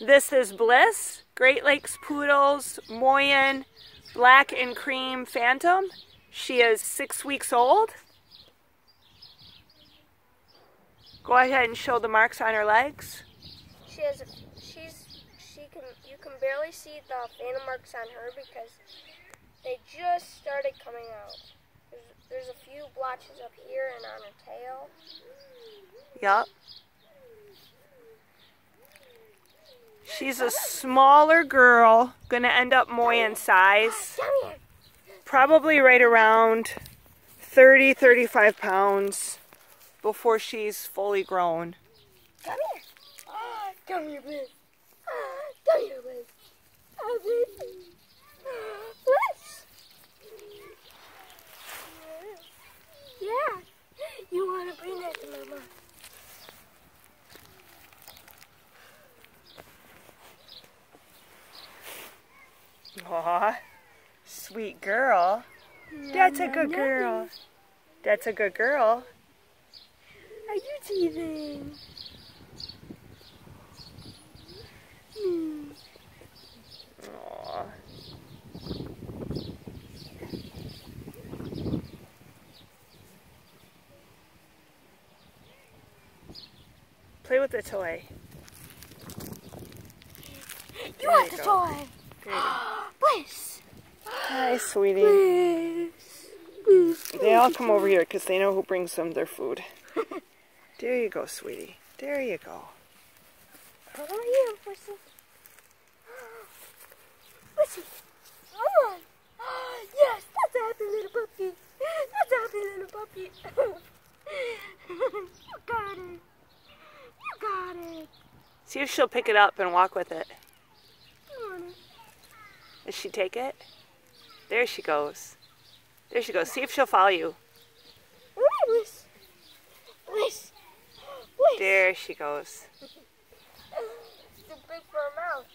This is Bliss, Great Lakes Poodles, Moyen, Black and Cream Phantom. She is 6 weeks old. Go ahead and show the marks on her legs. You can barely see the phantom marks on her because they just started coming out. There's a few blotches up here and on her tail. Yup. She's a smaller girl, gonna end up Moyen size. Probably right around 30-35 pounds before she's fully grown. Come here. Come here, Bliss. Come here, Bliss. Bliss. Yeah. You want to bring that to Mama? Aw, sweet girl. That's a good girl. That's a good girl. Are you teething? Aw. Play with the toy. You want the toy? Bliss. Hi, sweetie. Bliss. They all come over here because they know who brings them their food. There you go, sweetie. There you go. How are you, Blissy? Blissy, come on. Yes, that's a happy little puppy. That's a happy little puppy. You got it. You got it. See if she'll pick it up and walk with it. You want it. Does she take it? There she goes. There she goes. See if she'll follow you. Bliss. Bliss. Bliss. There she goes. It's too big for her mouth.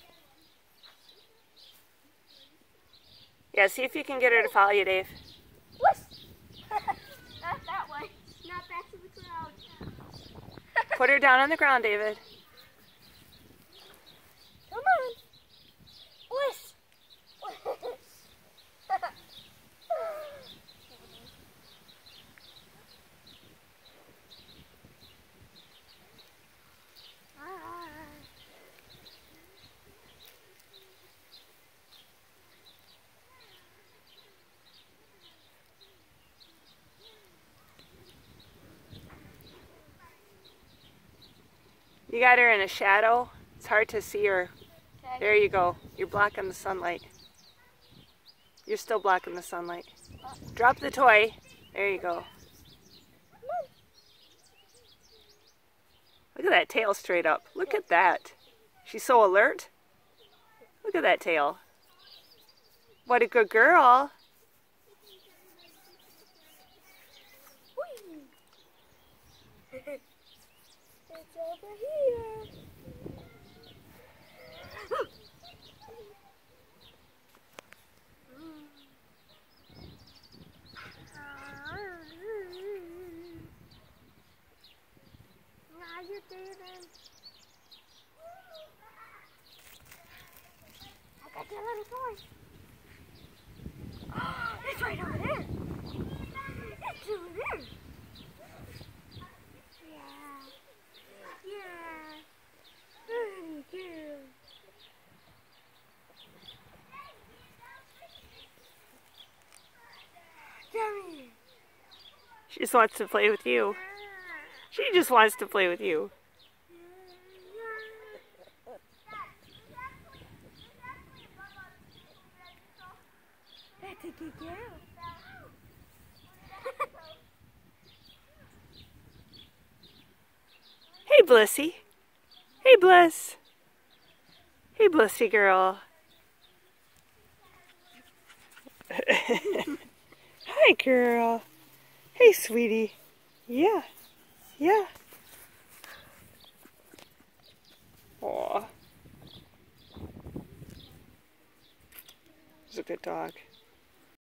Yeah, see if you can get her to follow you, Dave. Bliss. Not that way. Not back to the crowd. Put her down on the ground, David. Come on. Bliss. Bliss. You got her in a shadow. It's hard to see her. There you go. You're blocking the sunlight. You're still blocking the sunlight. Drop the toy. There you go. Look at that tail straight up. Look at that. She's so alert. Look at that tail. What a good girl. It's over here. Now you're breathing. I got your little toy. It's right over there. It's over there. Yeah. Very good. Come here. She just wants to play with you. She just wants to play with you. That's a good girl. Hey, Blissy. Hey, Bliss. Hey, Blissy girl. Hi, girl. Hey, sweetie. Yeah. Yeah. Aw. He's a good dog.